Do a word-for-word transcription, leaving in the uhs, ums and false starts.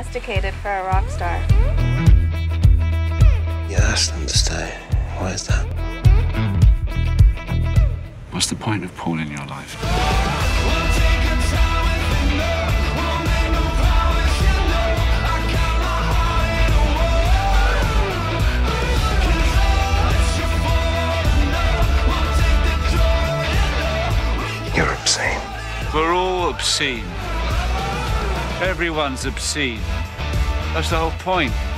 domesticated for a rock star. You asked them to stay. Why is that? What's the point of Paul in your life? You're obscene. We're all obscene. Everyone's obscene. That's the whole point.